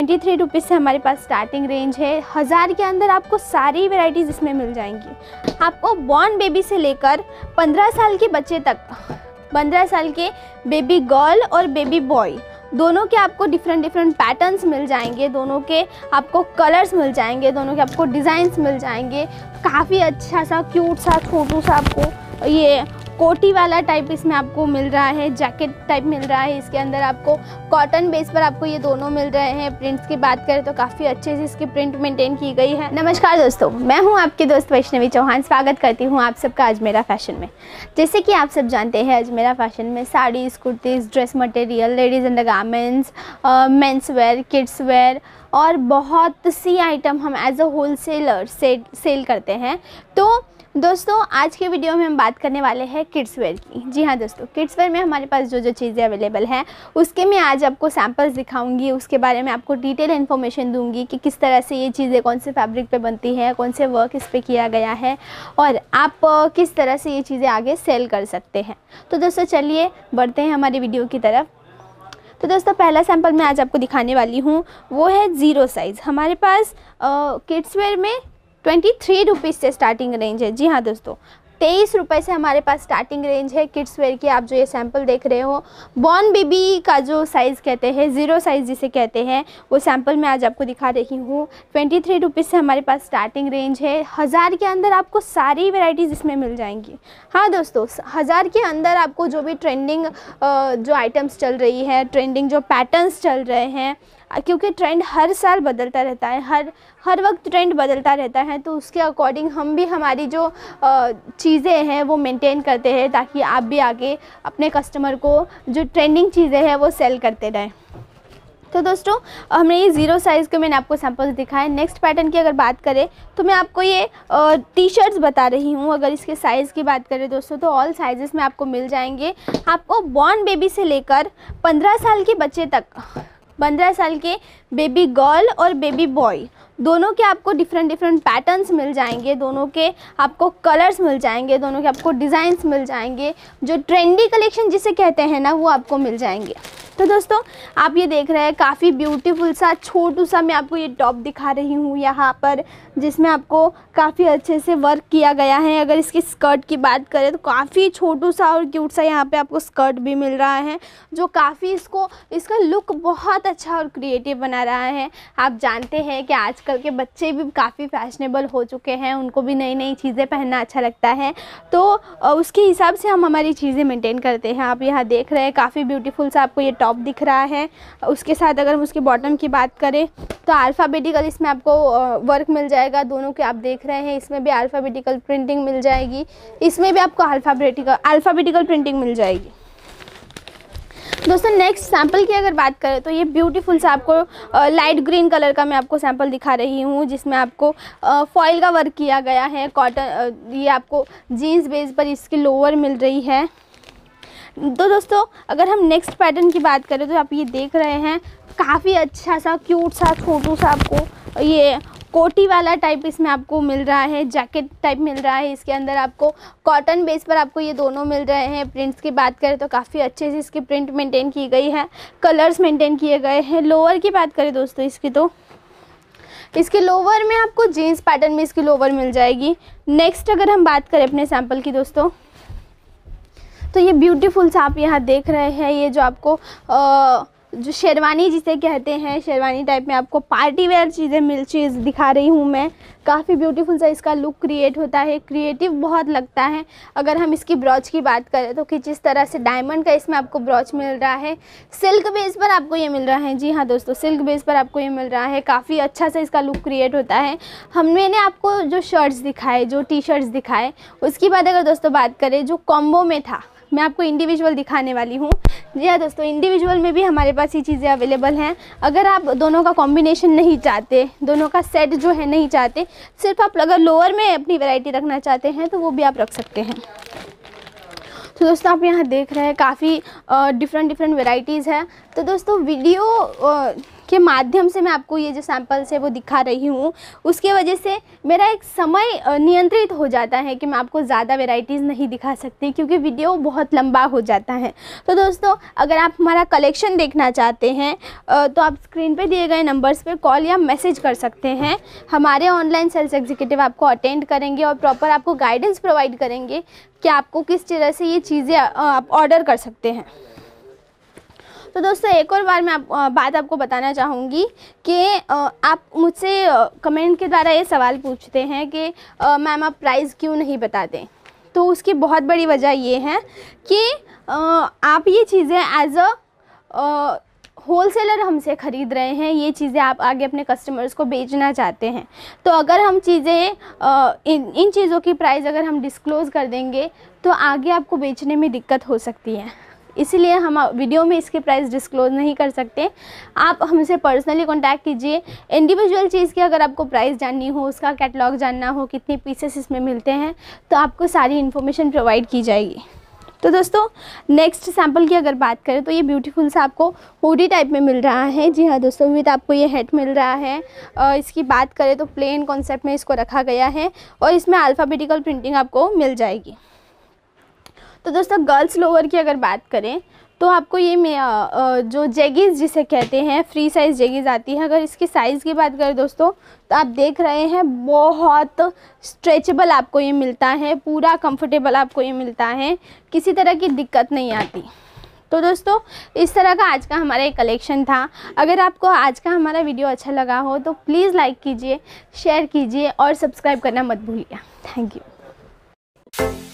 ₹23 से हमारे पास स्टार्टिंग रेंज है। 1000 के अंदर आपको सारी वैरायटीज़ इसमें मिल जाएंगी। आपको बॉर्न बेबी से लेकर 15 साल के बच्चे तक, 15 साल के बेबी गर्ल और बेबी बॉय दोनों के आपको डिफरेंट पैटर्न्स मिल जाएंगे, दोनों के आपको कलर्स मिल जाएंगे, दोनों के आपको डिज़ाइंस मिल जाएंगे। काफ़ी अच्छा सा क्यूट सा छोटू सा आपको ये कोटी वाला टाइप इसमें आपको मिल रहा है, जैकेट टाइप मिल रहा है। इसके अंदर आपको कॉटन बेस पर आपको ये दोनों मिल रहे हैं। प्रिंट्स की बात करें तो काफ़ी अच्छे से इसकी प्रिंट मेंटेन की गई है। नमस्कार दोस्तों, मैं हूं आपकी दोस्त वैष्णवी चौहान। स्वागत करती हूं आप सबका अजमेरा फैशन में। जैसे कि आप सब जानते हैं, अजमेरा फैशन में sarees, kurtis, dress material, ladies undergarments, mens wear, kids wear और बहुत सी आइटम हम एज अ होलसेलर सेल करते हैं। तो दोस्तों आज के वीडियो में हम बात करने वाले हैं किड्स वेयर की। जी हाँ दोस्तों, किड्स वेयर में हमारे पास जो चीज़ें अवेलेबल हैं उसके मैं आज आपको सैम्पल्स दिखाऊंगी। उसके बारे में आपको डिटेल इन्फॉर्मेशन दूंगी कि किस तरह से ये चीज़ें कौन से फैब्रिक पे बनती है, कौन से वर्क इस पर किया गया है और आप किस तरह से ये चीज़ें आगे सेल कर सकते हैं। तो दोस्तों चलिए बढ़ते हैं हमारी वीडियो की तरफ। तो दोस्तों पहला सैम्पल मैं आज आपको दिखाने वाली हूँ वो है 0 साइज़। हमारे पास किड्स वेयर में ₹23 से स्टार्टिंग रेंज है। जी हाँ दोस्तों, ₹23 से हमारे पास स्टार्टिंग रेंज है किड्स वेयर की। आप जो ये सैम्पल देख रहे हो, बॉर्न बेबी का जो साइज़ कहते हैं, 0 साइज़ जिसे कहते हैं, वो सैम्पल मैं आज आपको दिखा रही हूँ। ₹23 से हमारे पास स्टार्टिंग रेंज है। 1000 के अंदर आपको सारी वैरायटीज़ इसमें मिल जाएंगी। हाँ दोस्तों, 1000 के अंदर आपको जो भी ट्रेंडिंग जो आइटम्स चल रही है, ट्रेंडिंग जो पैटर्न्स चल रहे हैं, क्योंकि ट्रेंड हर साल बदलता रहता है, हर वक्त ट्रेंड बदलता रहता है, तो उसके अकॉर्डिंग हम भी हमारी जो चीज़ें हैं वो मेंटेन करते हैं ताकि आप भी आगे अपने कस्टमर को जो ट्रेंडिंग चीज़ें हैं वो सेल करते रहें। तो दोस्तों हमने ये 0 साइज़ के मैंने आपको सैम्पल्स दिखाए। नेक्स्ट पैटर्न की अगर बात करें तो मैं आपको ये टी शर्ट्स बता रही हूँ। अगर इसके साइज़ की बात करें दोस्तों तो ऑल साइज़ेस में आपको मिल जाएंगे। आपको बॉर्न बेबी से लेकर 15 साल के बच्चे तक, 15 साल के बेबी गर्ल और बेबी बॉय दोनों के आपको डिफरेंट पैटर्न्स मिल जाएंगे, दोनों के आपको कलर्स मिल जाएंगे, दोनों के आपको डिज़ाइंस मिल जाएंगे। जो ट्रेंडी कलेक्शन जिसे कहते हैं ना, वो आपको मिल जाएंगे। तो दोस्तों आप ये देख रहे हैं काफ़ी ब्यूटीफुल सा छोटू सा मैं आपको ये टॉप दिखा रही हूँ यहाँ पर, जिसमें आपको काफ़ी अच्छे से वर्क किया गया है। अगर इसकी स्कर्ट की बात करें तो काफ़ी छोटू सा और क्यूट सा यहाँ पे आपको स्कर्ट भी मिल रहा है, जो काफ़ी इसका लुक बहुत अच्छा और क्रिएटिव बना रहा है। आप जानते हैं कि आजकल के बच्चे भी काफ़ी फैशनेबल हो चुके हैं, उनको भी नई नई चीज़ें पहनना अच्छा लगता है, तो उसके हिसाब से हम हमारी चीज़ें मेंटेन करते हैं। आप यहाँ देख रहे हैं काफ़ी ब्यूटीफुल सा आपको ये टॉप दिख रहा है। उसके साथ अगर हम उसके बॉटम की बात करें तो अल्फ़ाबेटिकल इसमें आपको वर्क मिल जाएगा। दोनों के आप देख रहे हैं, इसमें भी अल्फ़ाबेटिकल प्रिंटिंग मिल जाएगी, इसमें भी आपको अल्फ़ाबेटिकल प्रिंटिंग मिल जाएगी। दोस्तों नेक्स्ट सैम्पल की अगर बात करें तो ये ब्यूटीफुल सा आपको लाइट ग्रीन कलर का मैं आपको सैम्पल दिखा रही हूँ, जिसमें आपको फॉइल का वर्क किया गया है। कॉटन, ये आपको जीन्स बेस पर इसकी लोअर मिल रही है। तो दोस्तों अगर हम नेक्स्ट पैटर्न की बात करें तो आप ये देख रहे हैं काफ़ी अच्छा सा क्यूट सा छोटू सा आपको ये कोटी वाला टाइप इसमें आपको मिल रहा है, जैकेट टाइप मिल रहा है। इसके अंदर आपको कॉटन बेस पर आपको ये दोनों मिल रहे हैं। प्रिंट्स की बात करें तो काफ़ी अच्छे से इसकी प्रिंट मेंटेन की गई है, कलर्स मेंटेन किए गए हैं। लोअर की बात करें दोस्तों इसकी, तो इसके लोअर में आपको जीन्स पैटर्न में इसकी लोअर मिल जाएगी। नेक्स्ट अगर हम बात करें अपने सैम्पल की दोस्तों, तो ये ब्यूटीफुल सा आप यहाँ देख रहे हैं, ये जो आपको जो शेरवानी जिसे कहते हैं, शेरवानी टाइप में आपको पार्टी वेयर चीज़ दिखा रही हूँ मैं। काफ़ी ब्यूटीफुल सा इसका लुक क्रिएट होता है, क्रिएटिव बहुत लगता है। अगर हम इसकी ब्रॉच की बात करें तो कि जिस तरह से डायमंड का इसमें आपको ब्रॉच मिल रहा है, सिल्क बेस पर आपको ये मिल रहा है। जी हाँ दोस्तों, सिल्क बेस पर आपको ये मिल रहा है। काफ़ी अच्छा सा इसका लुक क्रिएट होता है। मैंने आपको जो शर्ट्स दिखाए, जो टी शर्ट्स दिखाए, उसकी बात अगर दोस्तों बात करें, जो कॉम्बो में था, मैं आपको इंडिविजुअल दिखाने वाली हूँ। जी हाँ दोस्तों, इंडिविजुअल में भी हमारे पास ये चीज़ें अवेलेबल हैं। अगर आप दोनों का कॉम्बिनेशन नहीं चाहते, दोनों का सेट जो है नहीं चाहते, सिर्फ आप अगर लोअर में अपनी वैरायटी रखना चाहते हैं तो वो भी आप रख सकते हैं। तो दोस्तों आप यहाँ देख रहे हैं काफ़ी डिफरेंट वैरायटीज़ है। तो दोस्तों वीडियो के माध्यम से मैं आपको ये जो सैम्पल्स है वो दिखा रही हूँ। उसके वजह से मेरा एक समय नियंत्रित हो जाता है कि मैं आपको ज़्यादा वैरायटीज़ नहीं दिखा सकती, क्योंकि वीडियो बहुत लंबा हो जाता है। तो दोस्तों, अगर आप हमारा कलेक्शन देखना चाहते हैं तो आप स्क्रीन पे दिए गए नंबर्स पे कॉल या मैसेज कर सकते हैं। हमारे ऑनलाइन सेल्स एग्जीक्यूटिव आपको अटेंड करेंगे और प्रॉपर आपको गाइडेंस प्रोवाइड करेंगे कि आपको किस तरह से ये चीज़ें आप ऑर्डर कर सकते हैं। तो दोस्तों, एक और बार मैं बात आपको बताना चाहूँगी कि आप मुझसे कमेंट के द्वारा ये सवाल पूछते हैं कि मैम आप प्राइस क्यों नहीं बताते। तो उसकी बहुत बड़ी वजह ये है कि आप ये चीज़ें एज अ होलसेलर हमसे ख़रीद रहे हैं, ये चीज़ें आप आगे अपने कस्टमर्स को बेचना चाहते हैं। तो अगर हम चीज़ें इन चीज़ों की प्राइस अगर हम डिस्क्लोज़ कर देंगे तो आगे आपको बेचने में दिक्कत हो सकती है। इसीलिए हम वीडियो में इसके प्राइस डिस्क्लोज़ नहीं कर सकते। आप हमसे पर्सनली कांटेक्ट कीजिए। इंडिविजुअल चीज़ की अगर आपको प्राइस जाननी हो, उसका कैटलॉग जानना हो, कितने पीसेस इसमें मिलते हैं, तो आपको सारी इन्फॉर्मेशन प्रोवाइड की जाएगी। तो दोस्तों, नेक्स्ट सैम्पल की अगर बात करें तो ये ब्यूटीफुल सा आपको हुडी टाइप में मिल रहा है। जी हाँ दोस्तों, विद आपको ये हेड मिल रहा है। इसकी बात करें तो प्लेन कॉन्सेप्ट में इसको रखा गया है और इसमें अल्फ़ाबेटिकल प्रिंटिंग आपको मिल जाएगी। तो दोस्तों, गर्ल्स लोअर की अगर बात करें तो आपको ये जो जेगिज़ जिसे कहते हैं, फ्री साइज़ जेगिज़ आती है। अगर इसकी साइज़ की बात करें दोस्तों, तो आप देख रहे हैं बहुत स्ट्रेचेबल आपको ये मिलता है, पूरा कंफर्टेबल आपको ये मिलता है, किसी तरह की दिक्कत नहीं आती। तो दोस्तों, इस तरह का आज का हमारा एक कलेक्शन था। अगर आपको आज का हमारा वीडियो अच्छा लगा हो तो प्लीज़ लाइक कीजिए, शेयर कीजिए और सब्सक्राइब करना मत भूलिए। Thank you.